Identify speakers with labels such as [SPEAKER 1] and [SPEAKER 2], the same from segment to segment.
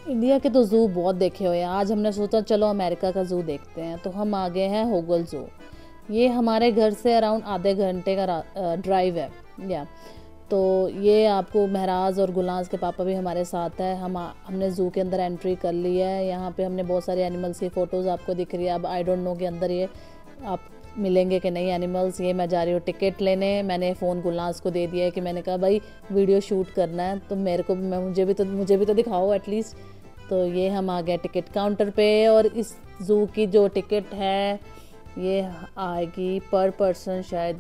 [SPEAKER 1] India के तो zoo बहुत देखे हुए हैं। आज हमने सोचा चलो अमेरिका का ज़ू देखते हैं, तो हम आ गए हैं होगल ज़ू। ये हमारे घर से अराउंड आधे घंटे का ड्राइव है। या तो ये आपको महराज और गुलाज के पापा भी हमारे साथ है। हमने ज़ू के अंदर एंट्री कर ली है। यहाँ पे हमने बहुत सारे एनिमल्स की फ़ोटोज़ आपको दिख रही है। अब आई डोंट नो के अंदर ये आप मिलेंगे कि नहीं एनिमल्स। ये मैं जा रही हूँ टिकट लेने। मैंने फ़ोन गुलनाज को दे दिया है कि मैंने कहा भाई वीडियो शूट करना है तो मेरे को मुझे भी तो दिखाओ एटलीस्ट। तो ये हम आ गए टिकट काउंटर पे, और इस ज़ू की जो टिकट है ये आएगी पर पर्सन शायद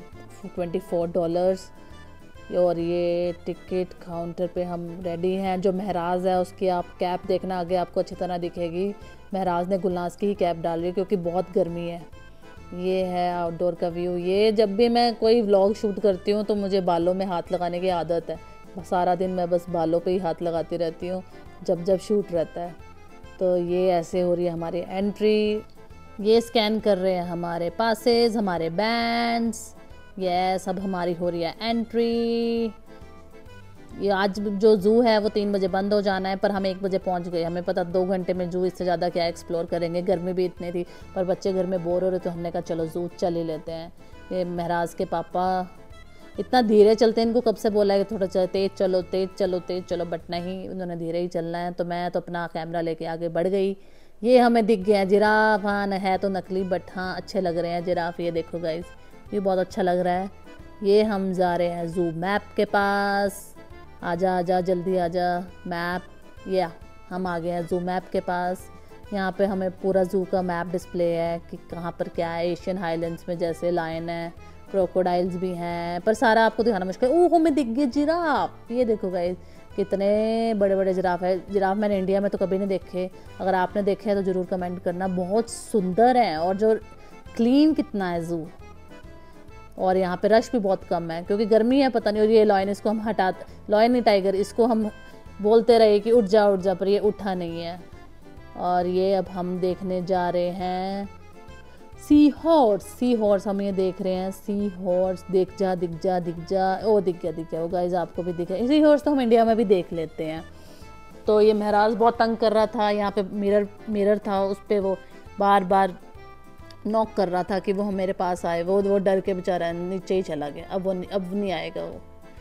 [SPEAKER 1] $24। और ये टिकट काउंटर पे हम रेडी हैं। जो महराज है उसकी आप कैप देखना, आगे आपको अच्छी तरह दिखेगी। महराज ने गुलनाज की ही कैप डाली है क्योंकि बहुत गर्मी है। ये है आउटडोर का व्यू। ये जब भी मैं कोई व्लॉग शूट करती हूँ तो मुझे बालों में हाथ लगाने की आदत है। सारा दिन मैं बस बालों पे ही हाथ लगाती रहती हूँ जब शूट रहता है। तो ये ऐसे हो रही है हमारी एंट्री। ये स्कैन कर रहे हैं हमारे पासेस, हमारे बैंड्स। ये सब हमारी हो रही है एंट्री। ये आज जो ज़ू है वो 3 बजे बंद हो जाना है, पर हम 1 बजे पहुंच गए। हमें पता 2 घंटे में ज़ू इससे ज़्यादा क्या एक्सप्लोर करेंगे। गर्मी भी इतनी थी, पर बच्चे घर में बोर हो रहे तो हमने कहा चलो ज़ू चल ही लेते हैं। ये महराज के पापा इतना धीरे चलते हैं, इनको कब से बोला है कि थोड़ा तेज़ चलो तेज़ चलो तेज़ चलो, बट नहीं, उन्होंने धीरे ही चलना है। तो मैं तो अपना कैमरा लेके आगे बढ़ गई। ये हमें दिख गया जिराफ। हाँ है तो नकली बट हाँ अच्छे लग रहे हैं जिराफ। ये देखो गाइज, ये बहुत अच्छा लग रहा है। ये हम जा रहे हैं ज़ू मैप के पास। आजा आजा जल्दी आजा मैप। या हम आ गए हैं ज़ू मैप के पास। यहाँ पे हमें पूरा ज़ू का मैप डिस्प्ले है कि कहाँ पर क्या है। एशियन हाईलैंड्स में जैसे लायन है, क्रोकोडाइल्स भी हैं, पर सारा आपको दिखाना मुश्किल। ओह हमें दिख गए जिराफ। ये देखो गाइस कितने बड़े बड़े जिराफ है। जिराफ मैंने इंडिया में तो कभी नहीं देखे। अगर आपने देखे हैं तो ज़रूर कमेंट करना। बहुत सुंदर है और जो क्लीन कितना है ज़ू। और यहाँ पे रश भी बहुत कम है क्योंकि गर्मी है पता नहीं। और ये लॉयन, इसको हम लॉयन नहीं टाइगर, इसको हम बोलते रहे कि उठ जा, पर ये उठा नहीं है। और ये अब हम देखने जा रहे हैं सी हॉर्स हम ये देख रहे हैं। सी हॉर्स दिख जा दिख जा दिख जा। ओ दिख गया वो गाइस, आपको भी दिखा। सी हॉर्स तो हम इंडिया में भी देख लेते हैं। तो ये महराज बहुत तंग कर रहा था। यहाँ पे मिरर था, उस पर वो बार बार नॉक कर रहा था कि वो मेरे पास आए। वो डर के बेचारा नीचे ही चला गया। अब नहीं आएगा वो।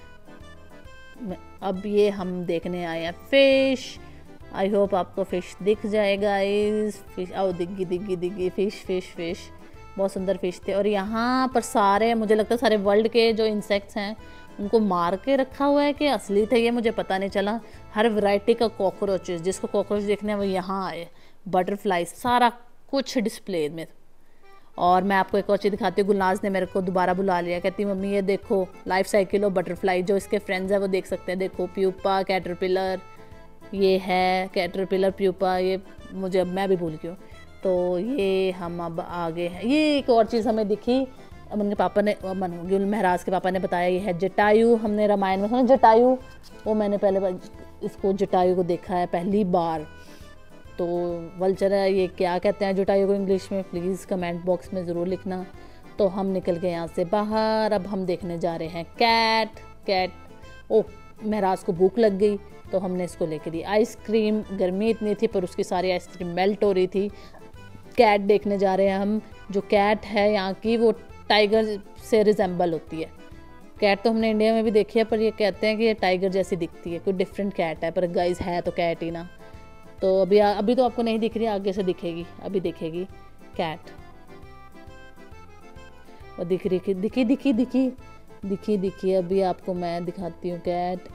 [SPEAKER 1] अब ये हम देखने आए हैं फिश। आई होप आपको फिश दिख जाएगा। इस फिश आओ दिख गई फिश। बहुत सुंदर फिश थे। और यहाँ पर सारे, मुझे लगता है सारे वर्ल्ड के जो इंसेक्ट्स हैं उनको मार के रखा हुआ है कि असली थे ये मुझे पता नहीं चला। हर वैरायटी का कॉकरोचेस, जिसको कॉकरोच देखने हैं वो यहाँ आए। बटरफ्लाई, सारा कुछ डिस्प्ले में। और मैं आपको एक और चीज़ दिखाती हूँ। गुलनाज ने मेरे को दोबारा बुला लिया, कहती मम्मी ये देखो लाइफ साइकिल और बटरफ्लाई जो इसके फ्रेंड्स हैं वो देख सकते हैं। देखो प्यूपा, कैटरपिलर, ये है कैटरपिलर प्यूपा। ये मैं भी भूल गई हूँ। तो ये हम अब आगे हैं। ये एक और चीज़ हमें दिखी, उनके पापा ने, महराज के पापा ने बताया ये है जटायु। हमने रामायण में सुना जटायु, वो मैंने पहले इसको जटायु को देखा है पहली बार। तो वल्चर है, ये क्या कहते हैं जटायु को इंग्लिश में, प्लीज़ कमेंट बॉक्स में ज़रूर लिखना। तो हम निकल गए यहाँ से बाहर। अब हम देखने जा रहे हैं कैट। ओह महराज को भूख लग गई तो हमने इसको लेके दी आइसक्रीम। गर्मी इतनी थी पर उसकी सारी आइसक्रीम मेल्ट हो रही थी। कैट देखने जा रहे हैं हम। जो कैट है यहाँ की वो टाइगर से रिजेंबल होती है। कैट तो हमने इंडिया में भी देखी है, पर ये कहते हैं कि ये टाइगर जैसी दिखती है, कोई डिफरेंट कैट है, पर गाइस है तो कैट ही ना। तो अभी तो आपको नहीं दिख रही, आगे से दिखेगी, अभी दिखेगी कैट। और दिखी अभी आपको मैं दिखाती हूँ कैट।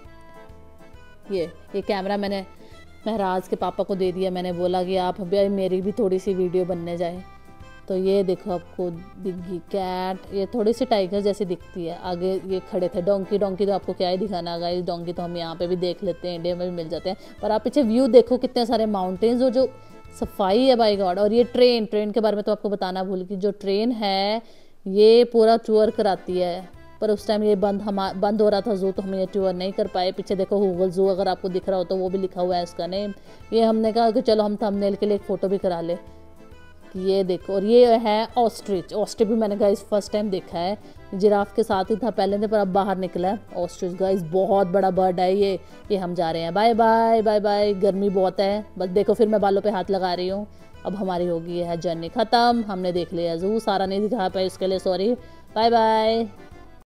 [SPEAKER 1] ये कैमरा मैंने महराज के पापा को दे दिया। मैंने बोला कि आप अभी मेरी भी थोड़ी सी वीडियो बनने जाए। तो ये देखो आपको दिख गई कैट। ये थोड़ी सी टाइगर जैसी दिखती है। आगे ये खड़े थे डोंकी तो आपको क्या ही दिखाना गाइस। डोंकी तो हम यहाँ पे भी देख लेते हैं, इंडिया में भी मिल जाते हैं। पर आप पीछे व्यू देखो कितने सारे माउंटेन्स और जो सफाई है बाई गॉड। और ये ट्रेन के बारे में तो आपको बताना भूल गई। जो ट्रेन है ये पूरा टूर कराती है, पर उस टाइम ये बंद हो रहा था ज़ू, तो हम ये टूर नहीं कर पाए। पीछे देखो गूगल ज़ू, अगर आपको दिख रहा हो तो वो भी लिखा हुआ है इसका नेम। ये हमने कहा कि चलो हम थंबनेल के लिए एक फ़ोटो भी करा ले। ये देखो, और ये है ऑस्ट्रिच भी मैंने गाइस फर्स्ट टाइम देखा है। जिराफ के साथ ही था पहले से, पर अब बाहर निकला है। ऑस्ट्रिच गाइस बहुत बड़ा बर्ड है ये हम जा रहे हैं। Bye bye bye bye. गर्मी बहुत है, बस देखो फिर मैं बालों पे हाथ लगा रही हूँ। अब हमारी होगी है जर्नी ख़त्म, हमने देख लिया ज़ू, सारा नहीं दिखा पाए इसके लिए सॉरी। Bye bye.